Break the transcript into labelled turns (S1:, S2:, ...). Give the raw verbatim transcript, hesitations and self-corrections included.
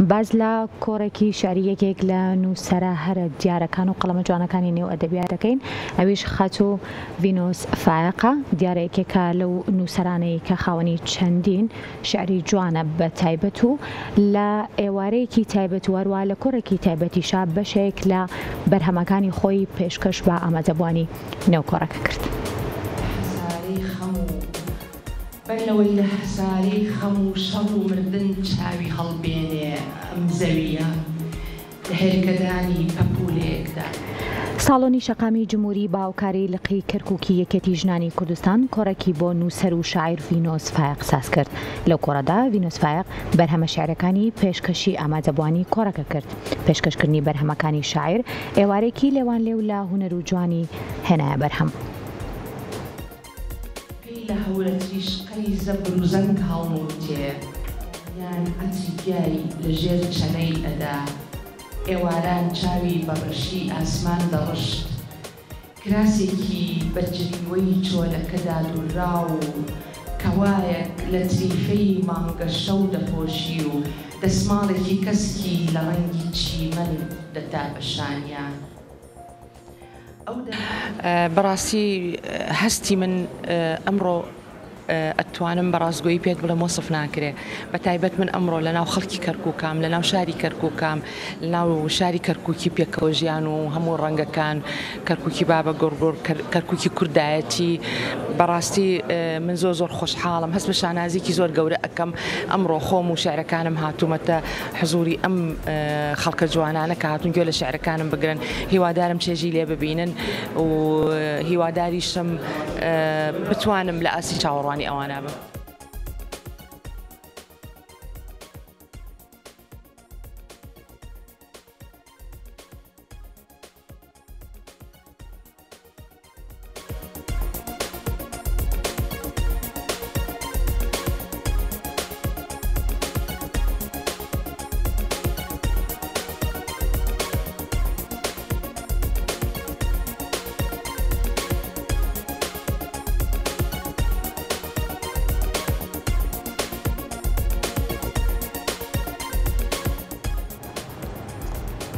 S1: باز لە کۆڕێکی شعریەکێک لە نووسەرە هەرە دیارەکان و قەڵەمە جوانەکانی نێو ئەدەبیاتەکەین، ئەویش خەتۆ ڤینۆس فایقە، دیارەیەکێکە لەو نووسەرانەی کە خاوەنی چەندین شعری جوانە بە تایبەت و لە ئێوارەیەکی تایبەت و هەروە لە کۆڕێکی تایبەتیشا بەشێک لە بەرهەمەکانی خۆی پێشکەش بە ئامادەبوانی نێو کۆڕەکە کرد.
S2: بەرلەوەی لە هەساری خەم و شەڕ و مردن چاوی هەڵبێنێ ئەم زەویە لە هێلکەدانی پەپولەیەکدا.
S1: ساڵۆنی شەقامی جمهوری باوکاری لقی کەرکووکی یەکێتی ژنانی کوردستان کۆڕێکی بۆ نووسەر و شاعیر ڤینۆس فایق ساز کرد. لەو کۆڕەدا ڤینۆس فایق بەرهەمە شێعرەکانی پێشکەشی ئامادەبوانی کۆڕەکە کرد. پێشکەشکردنی بەرهەمەکانی شاعیر ئێوارێکی لێوان لێو لە هونەر و جوانی هێنایە بەرهەم.
S2: لە هەورە تریشقەی زەبر و زەنگ هەڵموتێ یان ئەتیگیایی لە ژێر چەنەی ئەدا، ئێواران چاوی بەڕەشی ئاسمان دەڕشت، کراسێکی بەرجریوەی چۆلەکەدا دوورا و کەوایەک لە تریفەی مانگە شەو دەپۆشی و دەسماڵێکی کەسکی لە ڕەنگی چیمەن دەتا بەشانیان.
S3: بەڕاستی هەستی من ئەمڕۆ ئەتوانم بەڕاستگۆیی پێت بڵێم وەسف ناکرێ، بە تایبەت من ئەمڕۆ لە ناو خەڵکی کەرکووکام، لە ناو شاری کەرکووکام، لە ناو شاری کەرکووکی پێکەوە ژیان و هەموو ڕەنگەکان، کەرکووکی بابە گۆڕگۆڕ، کەرکووکی کوردایەتی، بەڕاستی من زۆر زۆر خۆشحاڵم، هەست بە شانازیکی زۆر گەورە ئەەکەم ئەمڕۆ خۆم و شێعرەکانم هاتوومەتە حزوری ئەم خەڵکە جوانانە کە هاتوون گوێ لە شێعرەکانم بگرن. هیوادارم چێژی لێ ببینن و هیواداریشم بتوانم لە ئاسی چاوەڕوانی ئەوانە بم.